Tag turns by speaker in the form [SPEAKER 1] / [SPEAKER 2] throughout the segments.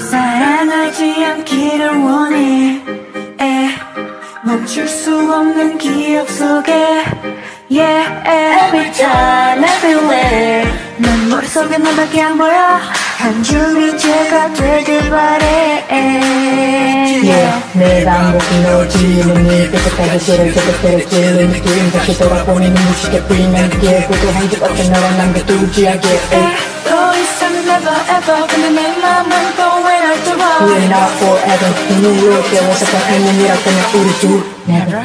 [SPEAKER 1] 사랑하지 않기를 원해 멈출 수 없는 기억 속에 Yeah, every time, everywhere 난 머릿속에 너밖에 안 보여 한 줄이 죄가 되길 바래
[SPEAKER 2] Yeah, 내 반복이 널 지우는 이 뾰족하게 소를 저것대로 찔린 느낌 다시 돌아보니 눈부시게 보이는 게 고도한 듯 어떤 너랑 남겨두지 않게
[SPEAKER 1] 더 이상은 never ever 근데 내 맘은 또 왜 날 뚫어
[SPEAKER 2] We're not forever 눈물로 깨워서 행운이라 그냥 우리 둘 Never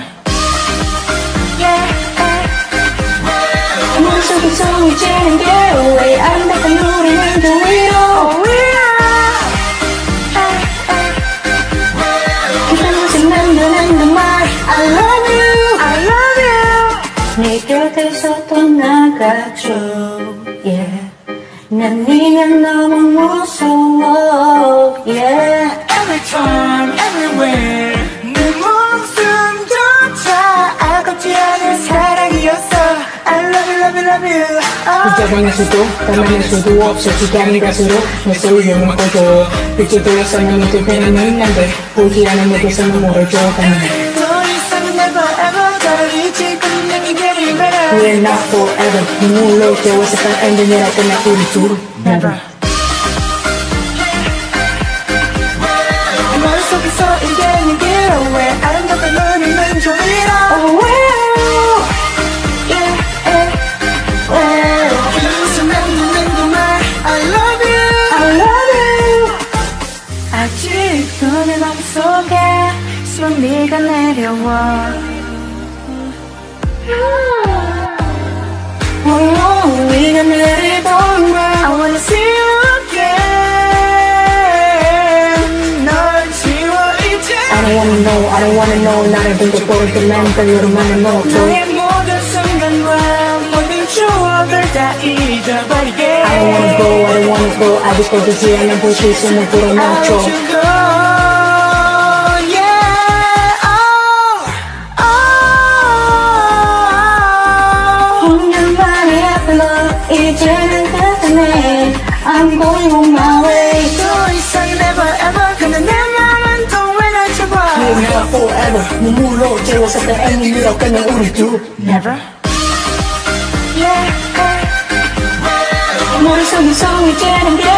[SPEAKER 1] 머릿속에서 이제는 get away 아름답던 우리는 저 위로 그냥 생각나는 말 I love you I love you 네 곁에서 떠나가줘 Yeah 난 네가 너무 무서워 Yeah Every time, everywhere 내 목숨조차 아깝지 않은 사랑이었어 I love you, love you, love you
[SPEAKER 2] 붙잡아낼 수도 담아낼 수도 없어 시간이 갈수록 내 소리를 꺼줘 빛이 돌아서면 이제 되는 난데 보지 않은 내게서 눈물을 줘가네
[SPEAKER 1] 더 이상은 never ever 나를 잊지 않는 내게 getting better
[SPEAKER 2] We're not forever 눈물로 깨워서 엔딩이라 그냥 우리 둘 Never
[SPEAKER 1] 머릿속에서 이제는 get away 아름답던 우리는 저 위로 아직도 내 맘속에 수면 네가 내려와 네가 내리던 날 I wanna see you again 널 지워 이제
[SPEAKER 2] I don't wanna know 나를 둔적 보를 때만 별로로만은 넣어줘
[SPEAKER 1] 너의 모든 순간과 모든 추억을 다 잊어버리게
[SPEAKER 2] I don't wanna go 아직 꺼지지 않는 불빛을 불어넣어줘
[SPEAKER 1] 이제는 끝이네 I'm going on my way 더 이상 never ever 근데 내 맘은 또 왜 날 잡아
[SPEAKER 2] We're not forever 눈물로 채워서 엔딩이라 그냥 우리 둘 Never
[SPEAKER 1] 머릿속에서 이제는